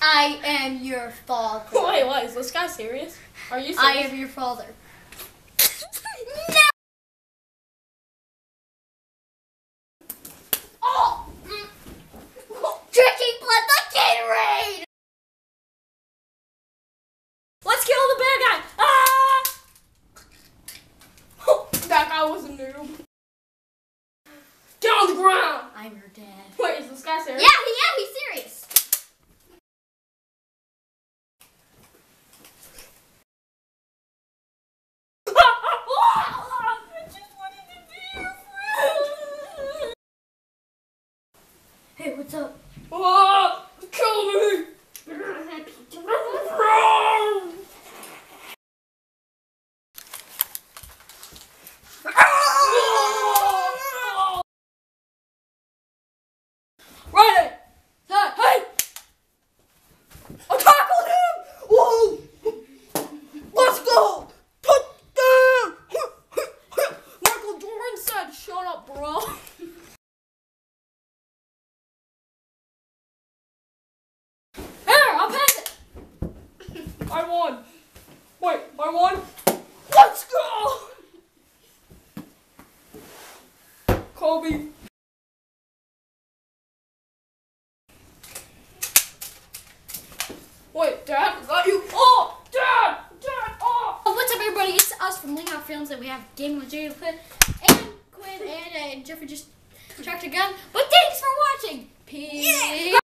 I am your father. Wait, what? Is this guy serious? Are you serious? I am your father. No! Oh! Drinking blood like Gatorade! Let's kill the bad guy! Ah! That guy was a noob. Get on the ground! I'm your dad. Wait, is this guy serious? Yeah, he's serious. I just wanted to be your friend. Hey, what's up? Oh, kill me! Right! Hey! I tackled him! Whoa! Let's go! Touchdown! Michael Jordan said, shut up, bro. Here, I'll pass it! I won. Wait, I won? Let's go! Kobe. Wait, Dad, is that you? Oh, Dad! Dad, oh! What's up, everybody? It's us from Lengauer Films, and we have Gaming with Jay, and Quinn, and Jeffrey just tracked a gun. But thanks for watching. Peace. Yeah.